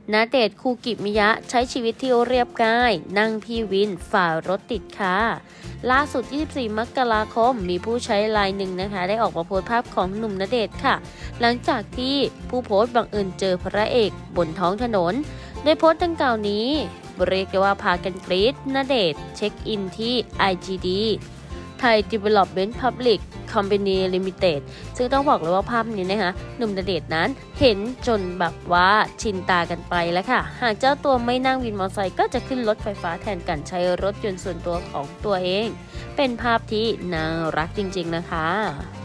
ณเดชน์ คูกิมิยะใช้ชีวิตที่เรียบง่ายนั่งพี่วินฝ่ารถติดค่ะล่าสุด 24 มกราคมมีผู้ใช้รายหนึ่งนะคะได้ออกมาโพสต์ภาพของหนุ่มณเดชน์ค่ะหลังจากที่ผู้โพสต์บังเอิญเจอพระเอกบนท้องถนนโดยโพสต์ดังกล่าวนี้เรียกได้ว่าพากันกรี๊ดณเดชน์เช็คอินที่ IGD Thai Development Public Company Limited ซึ่งต้องบอกเลยว่าภาพนี้นะคะหนุ่มณเดชน์นั้นเห็นจนแบบว่าชินตากันไปแล้วค่ะหากเจ้าตัวไม่นั่งวินมอเตอร์ไซค์ก็จะขึ้นรถไฟฟ้าแทนการใช้รถยนต์ส่วนตัวของตัวเองเป็นภาพที่น่ารักจริงๆนะคะ